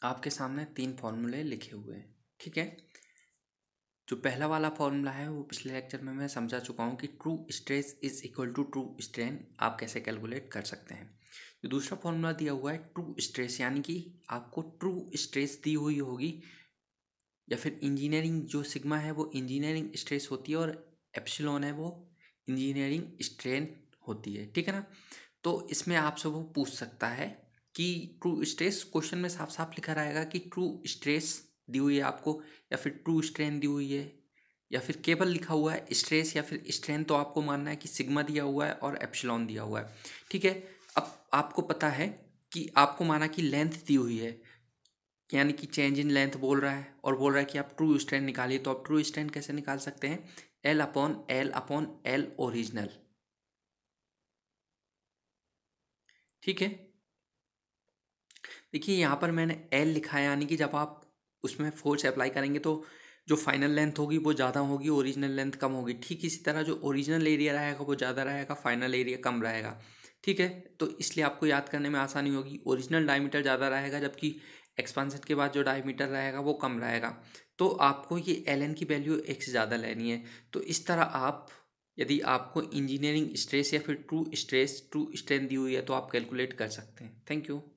आपके सामने 3 फॉर्मूले लिखे हुए हैं, ठीक है। जो पहला वाला फॉर्मूला है वो पिछले लेक्चर में मैं समझा चुका हूँ कि true stress is equal to true strain आप कैसे कैलकुलेट कर सकते हैं। जो दूसरा फॉर्मूला दिया हुआ है ट्रू स्ट्रेस, यानी कि आपको ट्रू स्ट्रेस दी हुई होगी, या फिर इंजीनियरिंग जो सिग्मा है वो इंजीनियरिंग स्ट्रेस होती है और एप्सिलॉन है वो इंजीनियरिंग स्ट्रेन होती है, ठीक है ना। तो इसमें आपसे वो पूछ सकता है कि ट्रू स्ट्रेस, क्वेश्चन में साफ साफ लिखा रहेगा कि ट्रू स्ट्रेस दी हुई है आपको, या फिर ट्रू स्ट्रेन दी हुई है, या फिर केवल लिखा हुआ है स्ट्रेस या फिर स्ट्रेन। तो आपको मानना है कि सिग्मा दिया हुआ है और एप्सिलॉन दिया हुआ है, ठीक है। अब आपको पता है कि आपको माना कि लेंथ दी हुई है, यानी कि चेंज इन लेंथ बोल रहा है, और बोल रहा है कि आप ट्रू स्ट्रेन निकालिए। तो आप ट्रू स्ट्रेन कैसे निकाल सकते हैं? एल अपॉन एल ओरिजिनल, ठीक है। देखिए यहाँ पर मैंने एल लिखा है, यानी कि जब आप उसमें फोर्स अप्लाई करेंगे तो जो फाइनल लेंथ होगी वो ज़्यादा होगी, ओरिजिनल लेंथ कम होगी। ठीक इसी तरह जो ओरिजिनल एरिया रहेगा वो ज़्यादा रहेगा, फाइनल एरिया कम रहेगा, ठीक है। तो इसलिए आपको याद करने में आसानी होगी। ओरिजिनल डायमीटर ज़्यादा रहेगा जबकि एक्सपांशन के बाद जो डायमीटर रहेगा वो कम रहेगा। तो आपको ये एल एन की वैल्यू एक से ज़्यादा लेनी है। तो इस तरह आप, यदि आपको इंजीनियरिंग स्ट्रेस या फिर ट्रू स्ट्रेस ट्रू स्ट्रेन दी हुई है तो आप कैलकुलेट कर सकते हैं। Thank you.